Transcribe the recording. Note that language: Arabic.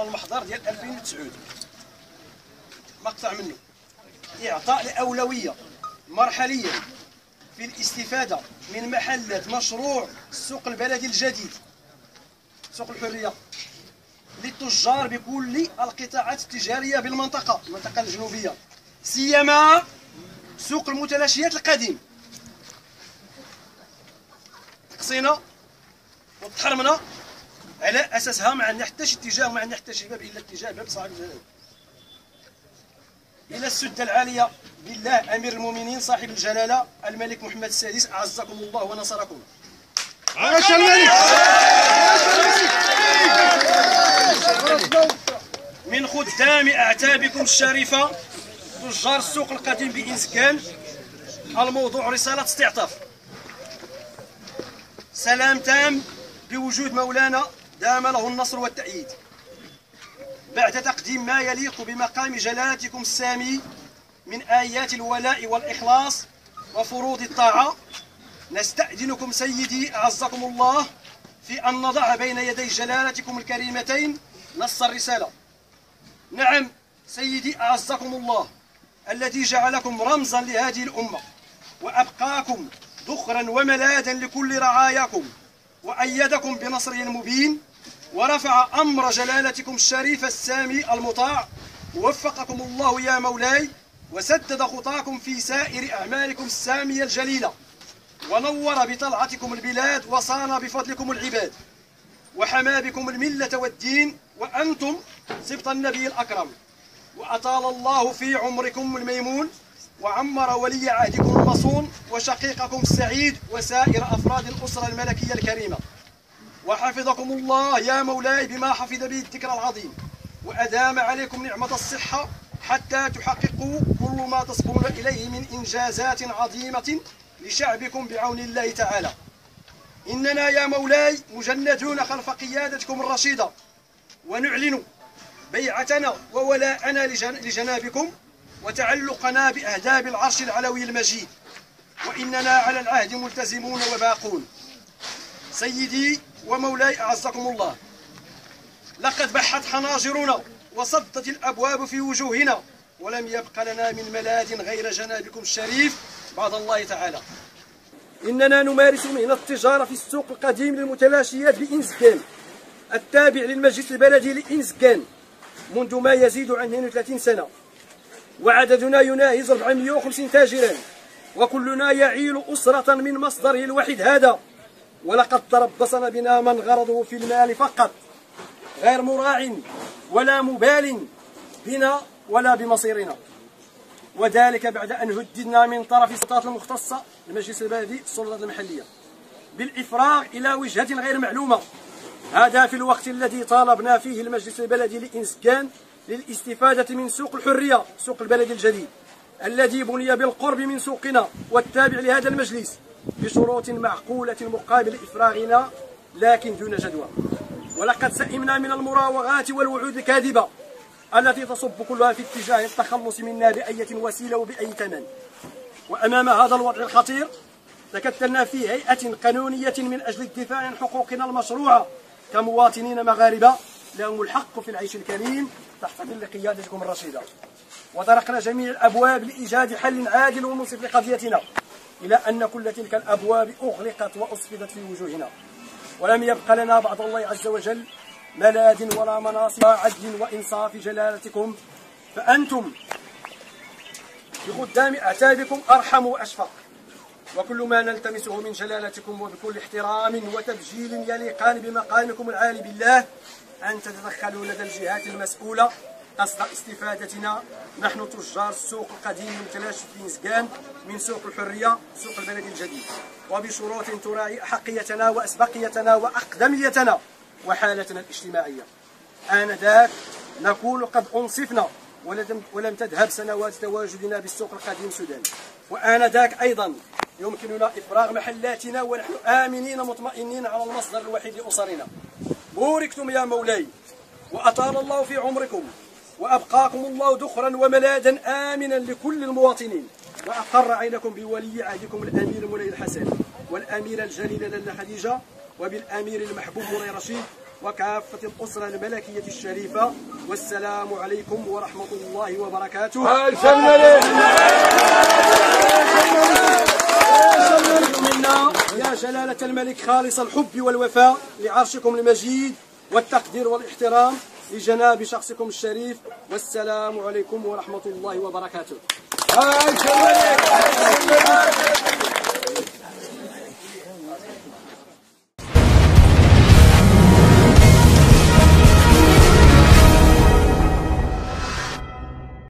المحضر ديال 2009 مقطع منه: إعطاء الأولوية مرحليا في الاستفادة من محلات مشروع السوق البلدي الجديد سوق الحرية للتجار بكل القطاعات التجارية بالمنطقة المنطقة الجنوبية، سيما سوق المتلاشيات القديم. تقصينا وتحرمنا على أساسها ما عندنا حتى شي اتجاه وما عندنا حتى شي باب إلا اتجاه باب صاحب الجلالة. إلى السدة العالية بالله أمير المؤمنين صاحب الجلالة الملك محمد السادس أعزكم الله ونصركم. عاش الملك. من خدام أعتابكم الشريفة تجار السوق القديم بإنسكان، الموضوع رسالة استعطاف. سلام تام بوجود مولانا دام له النصر والتأييد. بعد تقديم ما يليق بمقام جلالتكم السامي من آيات الولاء والإخلاص وفروض الطاعة، نستأذنكم سيدي أعزكم الله في أن نضع بين يدي جلالتكم الكريمتين نص الرسالة. نعم سيدي أعزكم الله الذي جعلكم رمزا لهذه الأمة وأبقاكم ذخرا وملاذا لكل رعاياكم وأيدكم بنصره المبين ورفع أمر جلالتكم الشريف السامي المطاع، وفقكم الله يا مولاي وسدد خطاكم في سائر أعمالكم السامية الجليلة، ونور بطلعتكم البلاد وصان بفضلكم العباد، وحمى بكم الملة والدين وأنتم سبط النبي الأكرم، وأطال الله في عمركم الميمون وعمر ولي عهدكم المصون وشقيقكم السعيد وسائر أفراد الأسرة الملكية الكريمة، وحفظكم الله يا مولاي بما حفظ به الذكر العظيم، وأدام عليكم نعمة الصحة حتى تحققوا كل ما تصبون إليه من إنجازات عظيمة لشعبكم بعون الله تعالى. إننا يا مولاي مجندون خلف قيادتكم الرشيدة، ونعلن بيعتنا وولاءنا لجنابكم وتعلقنا بأهداب العرش العلوي المجيد، وإننا على العهد ملتزمون وباقون. سيدي ومولاي أعزكم الله، لقد بحت حناجرنا وصدت الأبواب في وجوهنا، ولم يبق لنا من ملاذ غير جنابكم الشريف بعد الله تعالى. إننا نمارس مهنة التجارة في السوق القديم للمتلاشيات بإنسكان التابع للمجلس البلدي لإنسكان منذ ما يزيد عن 32 سنة، وعددنا يناهز 450 تاجرا، وكلنا يعيل أسرة من مصدره الوحيد هذا، ولقد تربصنا بنا من غرضه في المال فقط، غير مراع ولا مبال بنا ولا بمصيرنا، وذلك بعد أن هددنا من طرف السلطات المختصة المجلس البلدي السلطات المحلية بالإفراغ إلى وجهة غير معلومة، هذا في الوقت الذي طالبنا فيه المجلس البلدي لإنسكان للاستفادة من سوق الحرية سوق البلدي الجديد الذي بني بالقرب من سوقنا والتابع لهذا المجلس بشروط معقولة مقابل إفراغنا لكن دون جدوى. ولقد سئمنا من المراوغات والوعود الكاذبة التي تصب كلها في اتجاه التخلص منا بأية وسيلة وبأي ثمن. وأمام هذا الوضع الخطير تكتلنا في هيئة قانونية من أجل الدفاع عن حقوقنا المشروعة كمواطنين مغاربة لهم الحق في العيش الكريم تحت ظل قيادتكم الرشيدة، وطرقنا جميع الأبواب لإيجاد حل عادل ومنصف لقضيتنا، إلى أن كل تلك الأبواب أغلقت وأصفدت في وجوهنا، ولم يبق لنا بعد الله عز وجل ملاذ ولا مناصب عدل وإنصاف جلالتكم، فأنتم بخدام أعتابكم أرحم وأشفق، وكل ما نلتمسه من جلالتكم وبكل احترام وتبجيل يليقان بمقامكم العالي بالله أن تتدخلوا لدى الجهات المسؤولة قصد استفادتنا نحن تجار السوق القديم المتلاشي في إنسكان من سوق الحرية سوق البلدي الجديد، وبشروط تراعي أحقيتنا وأسبقيتنا وأقدميتنا وحالتنا الاجتماعية. آنذاك نكون قد أنصفنا ولم تذهب سنوات تواجدنا بالسوق القديم سودان، وآنذاك أيضا يمكننا إفراغ محلاتنا ونحن آمنين مطمئنين على المصدر الوحيد لأسرنا. بوركتم يا مولاي وأطال الله في عمركم وأبقاكم الله ذخرا وملاذا آمنا لكل المواطنين، وأقر عينكم بولي عهدكم الأمير مولاي الحسن والأميرة الجليلة لاله خديجة وبالأمير المحبوب مولاي رشيد وكافة الأسرة الملكية الشريفة، والسلام عليكم ورحمة الله وبركاته. منا يا جلالة الملك خالص الحب والوفاء لعرشكم المجيد والتقدير والاحترام لجناب شخصكم الشريف، والسلام عليكم ورحمة الله وبركاته.